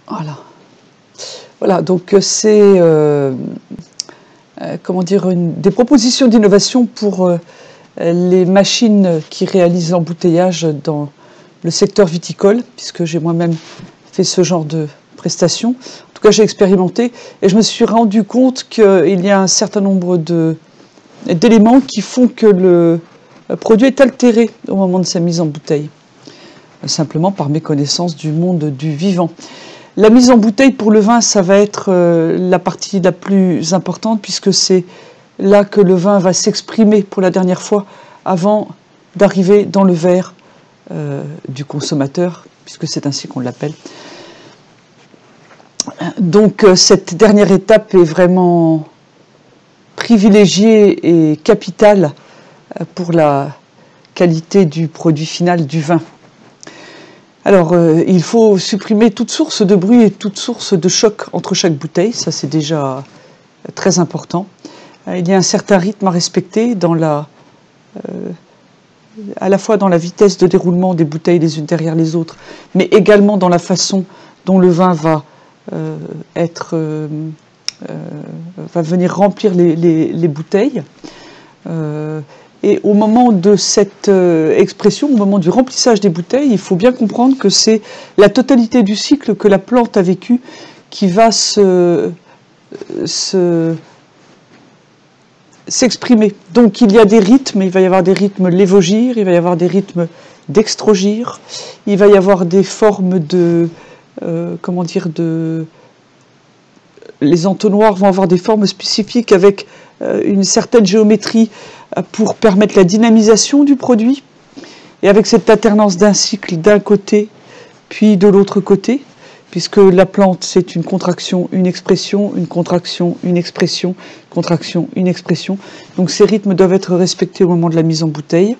Voilà. Voilà, donc c'est comment dire, des propositions d'innovation pour les machines qui réalisent l'embouteillage dans le secteur viticole, puisque j'ai moi-même fait ce genre de prestations. En tout cas, j'ai expérimenté et je me suis rendu compte qu'il y a un certain nombre d'éléments qui font que le produit est altéré au moment de sa mise en bouteille, simplement par méconnaissance du monde du vivant. La mise en bouteille pour le vin, ça va être la partie la plus importante, puisque c'est là que le vin va s'exprimer pour la dernière fois avant d'arriver dans le verre du consommateur, puisque c'est ainsi qu'on l'appelle. Donc cette dernière étape est vraiment privilégiée et capitale pour la qualité du produit final du vin. Alors, il faut supprimer toute source de bruit et toute source de choc entre chaque bouteille, ça c'est déjà très important. Il y a un certain rythme à respecter dans à la fois dans la vitesse de déroulement des bouteilles les unes derrière les autres, mais également dans la façon dont le vin va venir remplir les bouteilles. Et au moment de cette expression, au moment du remplissage des bouteilles, il faut bien comprendre que c'est la totalité du cycle que la plante a vécu qui va s'exprimer. Donc il y a des rythmes, il va y avoir des rythmes lévogires, il va y avoir des rythmes dextrogires, il va y avoir des formes les entonnoirs vont avoir des formes spécifiques avec une certaine géométrie pour permettre la dynamisation du produit. Et avec cette alternance d'un cycle d'un côté, puis de l'autre côté, puisque la plante, c'est une contraction, une expression, une contraction, une expression, contraction, une expression. Donc ces rythmes doivent être respectés au moment de la mise en bouteille.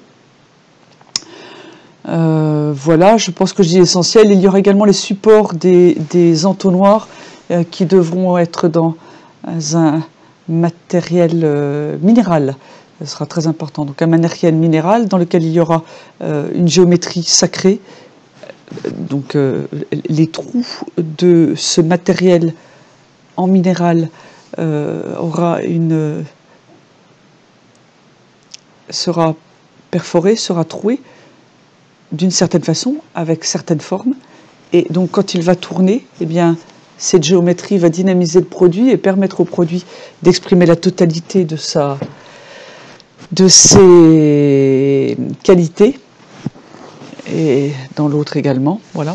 Voilà, je pense que je dis l'essentiel. Il y aura également les supports des entonnoirs qui devront être dans un matériel minéral. Ce sera très important. Donc un matériel minéral dans lequel il y aura une géométrie sacrée. Donc les trous de ce matériel en minéral sera perforé, sera troué d'une certaine façon, avec certaines formes. Et donc quand il va tourner, eh bien, cette géométrie va dynamiser le produit et permettre au produit d'exprimer la totalité de ses qualités, et dans l'autre également, voilà.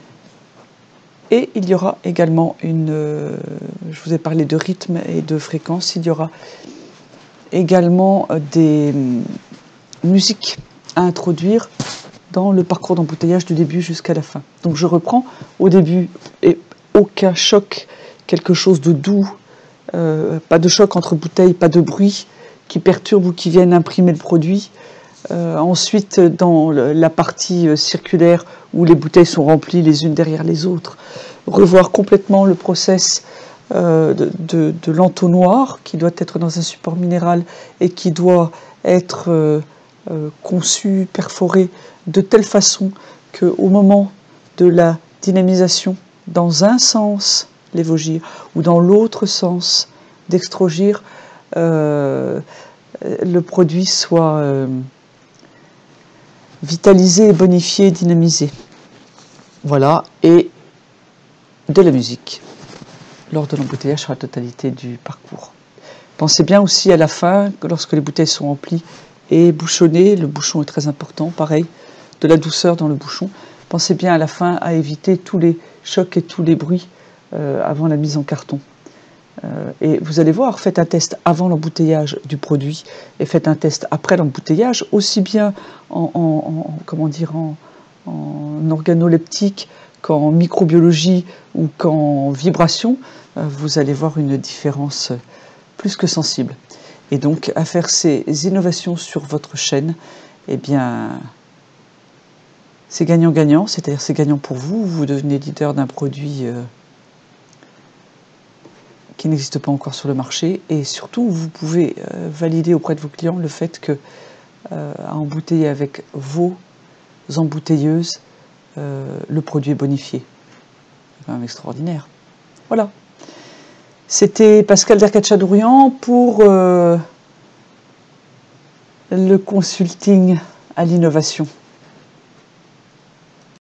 Et il y aura également je vous ai parlé de rythme et de fréquence, il y aura également des musiques à introduire dans le parcours d'embouteillage du début jusqu'à la fin. Donc je reprends au début, et aucun choc, quelque chose de doux, pas de choc entre bouteilles, pas de bruit qui perturbe ou qui viennent imprimer le produit. Ensuite, dans la partie circulaire où les bouteilles sont remplies les unes derrière les autres, revoir complètement le process de l'entonnoir qui doit être dans un support minéral et qui doit être conçu, perforé de telle façon qu'au moment de la dynamisation, dans un sens, lévogir, ou dans l'autre sens, dextrogir, le produit soit vitalisé, bonifié, dynamisé. Voilà, et de la musique lors de l'embouteillage sur la totalité du parcours. Pensez bien aussi à la fin, lorsque les bouteilles sont remplies et bouchonnées, le bouchon est très important, pareil, de la douceur dans le bouchon. Pensez bien à la fin à éviter tous les chocs et tous les bruits avant la mise en carton. Et vous allez voir, faites un test avant l'embouteillage du produit et faites un test après l'embouteillage, aussi bien en organoleptique qu'en microbiologie ou qu'en vibration. Vous allez voir une différence plus que sensible. Et donc, à faire ces innovations sur votre chaîne, eh bien, c'est gagnant-gagnant, c'est-à-dire c'est gagnant pour vous, vous devenez leader d'un produit qui n'existe pas encore sur le marché, et surtout vous pouvez valider auprès de vos clients le fait que à embouteiller avec vos embouteilleuses, le produit est bonifié. quand même extraordinaire. Voilà. C'était Pascal Derkatchadourian pour le consulting à l'innovation.